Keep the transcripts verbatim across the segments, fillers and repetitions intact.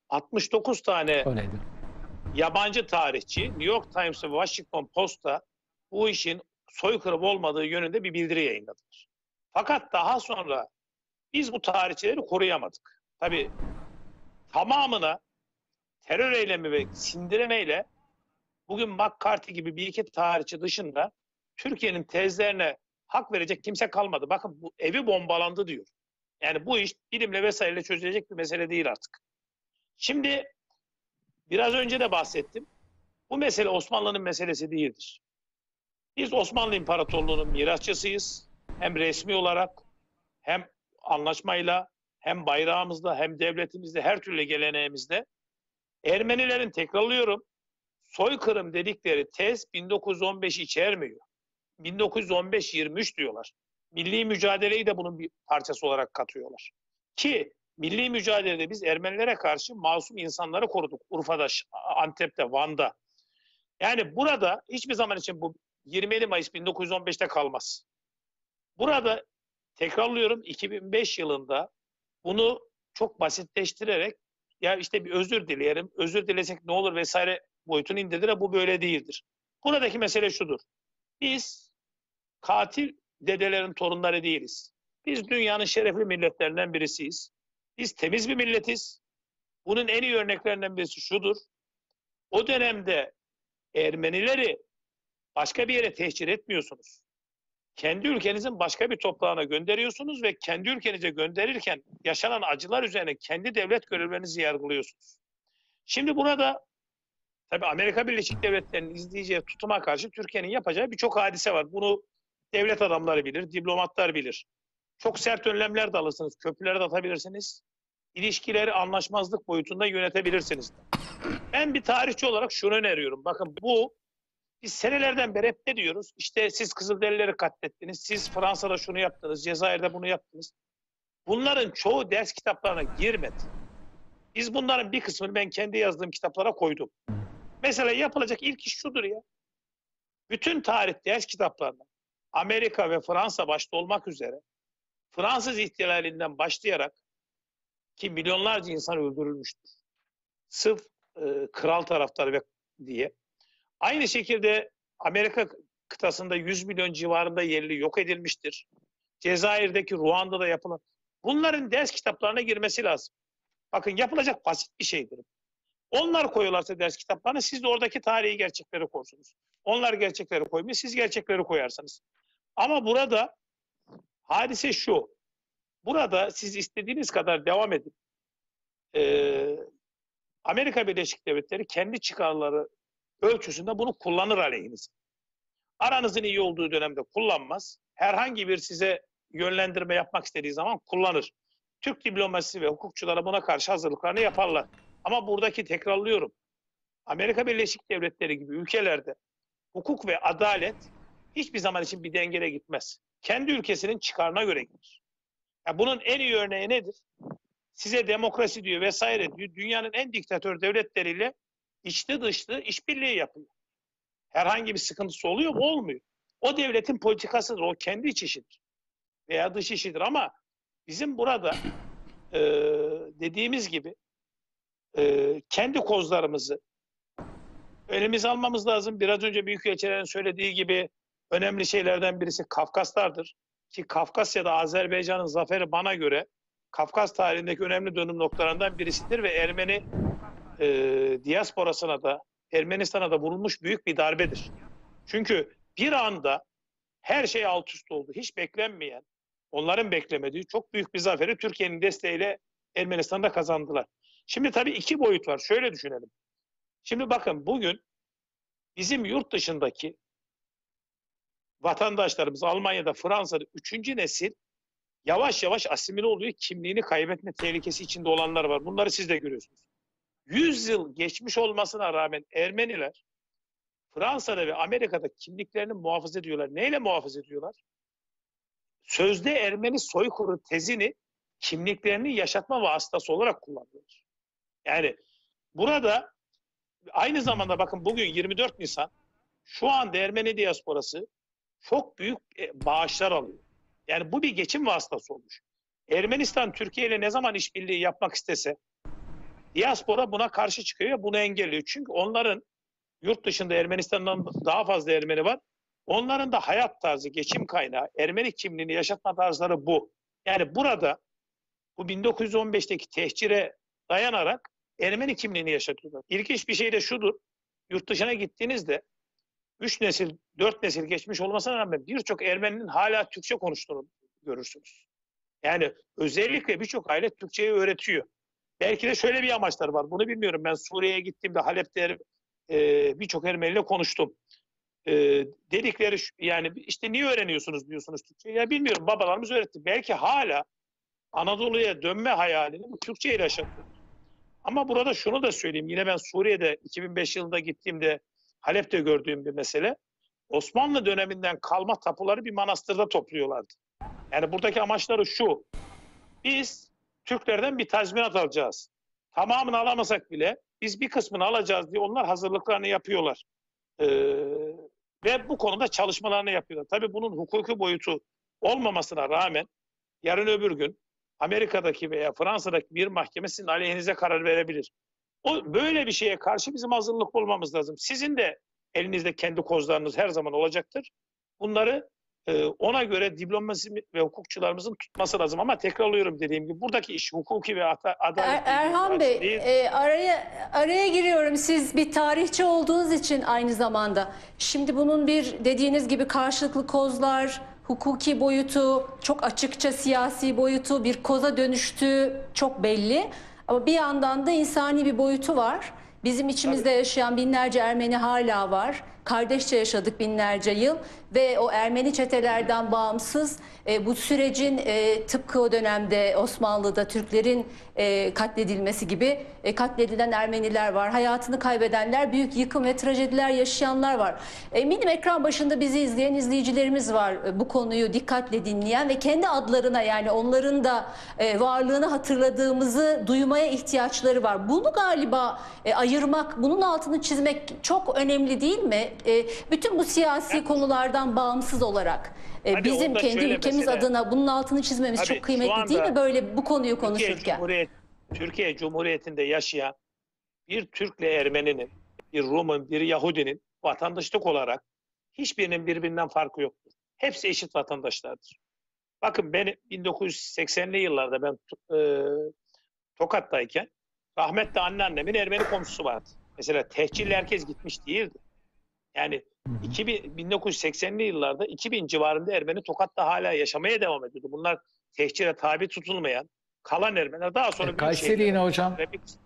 altmış dokuz tane O neydi? yabancı tarihçi, New York Times ve Washington Post'ta bu işin soykırım olmadığı yönünde bir bildiri yayınladılar. Fakat daha sonra biz bu tarihçileri koruyamadık. Tabii tamamına terör eylemi ve sindirmeyle bugün McCarthy gibi bir iki tarihçi dışında Türkiye'nin tezlerine hak verecek kimse kalmadı. Bakın bu evi bombalandı diyor. Yani bu iş bilimle vesaireyle çözülecek bir mesele değil artık. Şimdi biraz önce de bahsettim. Bu mesele Osmanlı'nın meselesi değildir. Biz Osmanlı İmparatorluğu'nun mirasçısıyız. Hem resmi olarak hem anlaşmayla hem bayrağımızda hem devletimizde her türlü geleneğimizde. Ermenilerin tekrarlıyorum soykırım dedikleri tez bin dokuz yüz on beş içermiyor. bin dokuz yüz on beş yirmi üç diyorlar. Milli mücadeleyi de bunun bir parçası olarak katıyorlar. Ki milli mücadelede biz Ermenilere karşı masum insanları koruduk. Urfa'da, Antep'te, Van'da. Yani burada hiçbir zaman için bu yirmi yedi Mayıs bin dokuz yüz on beşte kalmaz. Burada tekrarlıyorum iki bin beş yılında bunu çok basitleştirerek ya işte bir özür dileyelim, özür dilesek ne olur vesaire boyutunu indirdiler. Bu böyle değildir. Buradaki mesele şudur. Biz katil dedelerin torunları değiliz. Biz dünyanın şerefli milletlerinden birisiyiz. Biz temiz bir milletiz. Bunun en iyi örneklerinden birisi şudur. O dönemde Ermenileri başka bir yere tehcir etmiyorsunuz. Kendi ülkenizin başka bir toprağına gönderiyorsunuz ve kendi ülkenize gönderirken yaşanan acılar üzerine kendi devlet görevlerinizi yargılıyorsunuz. Şimdi burada tabii Amerika Birleşik Devletleri'nin izleyeceği tutuma karşı Türkiye'nin yapacağı birçok hadise var. Bunu devlet adamları bilir, diplomatlar bilir. Çok sert önlemler de alırsınız, köprüleri de atabilirsiniz. İlişkileri anlaşmazlık boyutunda yönetebilirsiniz. Ben bir tarihçi olarak şunu öneriyorum. Bakın bu biz senelerden beri hep ne diyoruz? İşte siz Kızılderilileri katlettiniz, siz Fransa'da şunu yaptınız, Cezayir'de bunu yaptınız. Bunların çoğu ders kitaplarına girmedi. Biz bunların bir kısmını ben kendi yazdığım kitaplara koydum. Mesela yapılacak ilk iş şudur ya. Bütün tarih ders kitaplarına Amerika ve Fransa başta olmak üzere Fransız ihtilalinden başlayarak ki milyonlarca insan öldürülmüştür. Sırf e, kral taraftarı ve diye. Aynı şekilde Amerika kıtasında yüz milyon civarında yerli yok edilmiştir. Cezayir'deki Ruanda'da yapılan. Bunların ders kitaplarına girmesi lazım. Bakın yapılacak basit bir şeydir. Onlar koyuyorlarsa ders kitaplarına siz de oradaki tarihi gerçekleri korsunuz. Onlar gerçekleri koymuyor, siz gerçekleri koyarsınız. Ama burada hadise şu. Burada siz istediğiniz kadar devam edin. Ee, Amerika Birleşik Devletleri kendi çıkarları ölçüsünde bunu kullanır aleyhinize. Aranızın iyi olduğu dönemde kullanmaz. Herhangi bir size yönlendirme yapmak istediği zaman kullanır. Türk diplomasisi ve hukukçuları buna karşı hazırlıklarını yaparlar. Ama buradaki tekrarlıyorum. Amerika Birleşik Devletleri gibi ülkelerde hukuk ve adalet hiçbir zaman için bir dengede gitmez. Kendi ülkesinin çıkarına göre gider. Yani bunun en iyi örneği nedir? Size demokrasi diyor vesaire diyor. Dünyanın en diktatör devletleriyle içli dışlı işbirliği yapıyor. Herhangi bir sıkıntısı oluyor mu? Olmuyor. O devletin politikasıdır. O kendi iç işidir. Veya dış işidir ama bizim burada e, dediğimiz gibi e, kendi kozlarımızı elimize almamız lazım. Biraz önce Büyükelçilerin söylediği gibi önemli şeylerden birisi Kafkaslardır. Ki Kafkasya'da Azerbaycan'ın zaferi bana göre Kafkas tarihindeki önemli dönüm noktalarından birisidir ve Ermeni e, diasporasına da Ermenistan'a da vurulmuş büyük bir darbedir. Çünkü bir anda her şey alt üst oldu. Hiç beklenmeyen, onların beklemediği çok büyük bir zaferi Türkiye'nin desteğiyle Ermenistan'da kazandılar. Şimdi tabii iki boyut var. Şöyle düşünelim. Şimdi bakın bugün bizim yurt dışındaki vatandaşlarımız Almanya'da, Fransa'da üçüncü nesil yavaş yavaş asimile oluyor. Kimliğini kaybetme tehlikesi içinde olanlar var. Bunları siz de görüyorsunuz. yüz yıl geçmiş olmasına rağmen Ermeniler Fransa'da ve Amerika'da kimliklerini muhafaza ediyorlar. Neyle muhafaza ediyorlar? Sözde Ermeni soykırım tezini kimliklerini yaşatma vasıtası olarak kullanıyorlar. Yani burada aynı zamanda bakın bugün yirmi dört Nisan şu anda Ermeni diasporası çok büyük bağışlar alıyor. Yani bu bir geçim vasıtası olmuş. Ermenistan Türkiye ile ne zaman işbirliği yapmak istese Diaspora buna karşı çıkıyor, bunu engelliyor. Çünkü onların yurt dışında Ermenistan'dan daha fazla Ermeni var. Onların da hayat tarzı, geçim kaynağı, Ermeni kimliğini yaşatma tarzları bu. Yani burada bu bin dokuz yüz on beşteki tehcire dayanarak Ermeni kimliğini yaşatıyorlar. İlginç bir şey de şudur. Yurt dışına gittiğinizde üç nesil, dört nesil geçmiş olmasına rağmen birçok Ermeninin hala Türkçe konuştuğunu görürsünüz. Yani özellikle birçok aile Türkçeyi öğretiyor. Belki de şöyle bir amaçlar var. Bunu bilmiyorum. Ben Suriye'ye gittiğimde Halep'te e, birçok Ermeniyle konuştum. E, dedikleri yani işte niye öğreniyorsunuz diyorsunuz Türkçe? Ya bilmiyorum, babalarımız öğretti. Belki hala Anadolu'ya dönme hayalini bu Türkçe ile yaşatıyor. Ama burada şunu da söyleyeyim. Yine ben Suriye'de iki bin beş yılında gittiğimde Halep'te gördüğüm bir mesele. Osmanlı döneminden kalma tapuları bir manastırda topluyorlardı. Yani buradaki amaçları şu. Biz Türklerden bir tazminat alacağız. Tamamını alamasak bile biz bir kısmını alacağız diye onlar hazırlıklarını yapıyorlar. Ee, ve bu konuda çalışmalarını yapıyorlar. Tabii bunun hukuki boyutu olmamasına rağmen yarın öbür gün Amerika'daki veya Fransa'daki bir mahkeme sizin aleyhinize karar verebilir. O, böyle bir şeye karşı bizim hazırlıklı olmamız lazım. Sizin de elinizde kendi kozlarınız her zaman olacaktır. Bunları e, ona göre diplomasi ve hukukçularımızın tutması lazım. Ama tekrarlıyorum dediğim gibi buradaki iş hukuki ve adalet. Er, Erhan Bey, e, araya araya giriyorum. Siz bir tarihçi olduğunuz için aynı zamanda. Şimdi bunun bir dediğiniz gibi karşılıklı kozlar, hukuki boyutu, çok açıkça siyasi boyutu, bir koza dönüştüğü çok belli. Ama bir yandan da insani bir boyutu var. Bizim içimizde yaşayan binlerce Ermeni hala var. Kardeşçe yaşadık binlerce yıl ve o Ermeni çetelerden bağımsız e, bu sürecin e, tıpkı o dönemde Osmanlı'da Türklerin e, katledilmesi gibi e, katledilen Ermeniler var. Hayatını kaybedenler, büyük yıkım ve trajediler yaşayanlar var. Eminim ekran başında bizi izleyen izleyicilerimiz var, e, bu konuyu dikkatle dinleyen ve kendi adlarına, yani onların da e, varlığını hatırladığımızı duymaya ihtiyaçları var. Bunu galiba e, ayırmak, bunun altını çizmek çok önemli değil mi? E, bütün bu siyasi evet. konulardan bağımsız olarak e, bizim kendi ülkemiz mesela, adına bunun altını çizmemiz çok kıymetli değil mi böyle bu konuyu Türkiye konuşurken? Cumhuriyet, Türkiye Cumhuriyeti'nde yaşayan bir Türk'le Ermeni'nin, bir Rum'un, bir Yahudinin vatandaşlık olarak hiçbirinin birbirinden farkı yoktur. Hepsi eşit vatandaşlardır. Bakın ben bin dokuz yüz seksenli yıllarda ben e, Tokat'tayken rahmetli anneannemin Ermeni komşusu vardı. Mesela tehcirli herkes gitmiş değildi. Yani iki bin, bin dokuz yüz seksenli yıllarda iki bin civarında Ermeni Tokat'ta hala yaşamaya devam ediyordu. Bunlar tehcire tabi tutulmayan, kalan Ermeniler daha sonra... E, Kayseri yine hocam.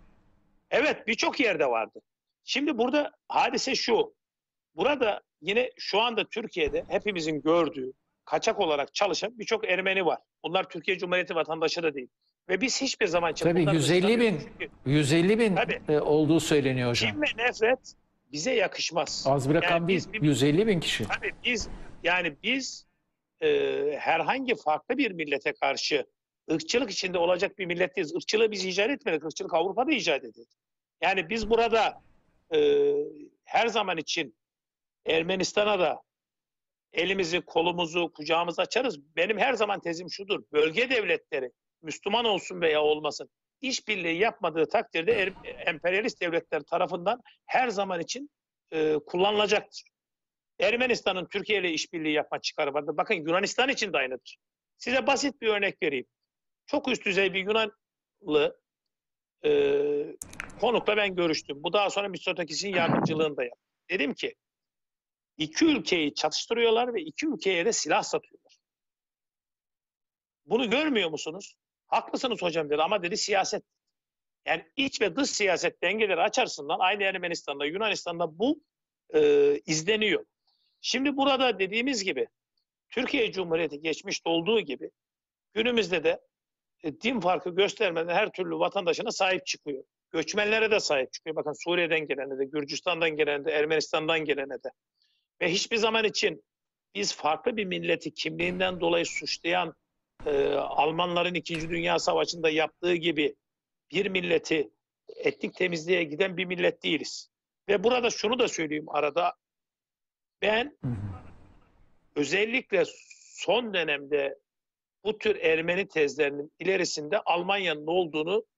Evet, birçok yerde vardı. Şimdi burada hadise şu. Burada yine şu anda Türkiye'de hepimizin gördüğü, kaçak olarak çalışan birçok Ermeni var. Bunlar Türkiye Cumhuriyeti vatandaşı da değil. Ve biz hiçbir zaman... Tabii yüz elli bin, yüz elli bin tabii, olduğu söyleniyor hocam. Kim ve nefret bize yakışmaz. Az bir rakam yani değil. Biz, yüz elli bin kişi. Tabii biz yani biz e, herhangi farklı bir millete karşı ırkçılık içinde olacak bir millet değiliz. Irkçılığı biz icat etmedik. Irkçılık Avrupa'da icat edildi. Yani biz burada e, her zaman için Ermenistan'a da elimizi, kolumuzu, kucağımızı açarız. Benim her zaman tezim şudur. Bölge devletleri Müslüman olsun veya olmasın, işbirliği yapmadığı takdirde er, emperyalist devletler tarafından her zaman için e, kullanılacaktır. Ermenistan'ın Türkiye ile işbirliği yapma çıkarı vardır. Bakın Yunanistan için de aynıdır. Size basit bir örnek vereyim. Çok üst düzey bir Yunanlı e, konukla ben görüştüm. Bu daha sonra Mitsotakis'in yardımcılığında yaptı. Dedim ki iki ülkeyi çatıştırıyorlar ve iki ülkeye de silah satıyorlar. Bunu görmüyor musunuz? Haklısınız hocam dedi ama dedi siyaset. Yani iç ve dış siyaset dengeleri açısından aynı Ermenistan'da, Yunanistan'da bu e, izleniyor. Şimdi burada dediğimiz gibi Türkiye Cumhuriyeti geçmişte olduğu gibi günümüzde de e, din farkı göstermeden her türlü vatandaşına sahip çıkıyor. Göçmenlere de sahip çıkıyor. Bakın Suriye'den gelene de, Gürcistan'dan gelene de, Ermenistan'dan gelene de. Ve hiçbir zaman için biz farklı bir milleti kimliğinden dolayı suçlayan e, Almanların İkinci Dünya Savaşı'nda yaptığı gibi bir milleti etnik temizliğe giden bir millet değiliz. Ve burada şunu da söyleyeyim arada. Ben özellikle son dönemde bu tür Ermeni tezlerinin ilerisinde Almanya'nın olduğunu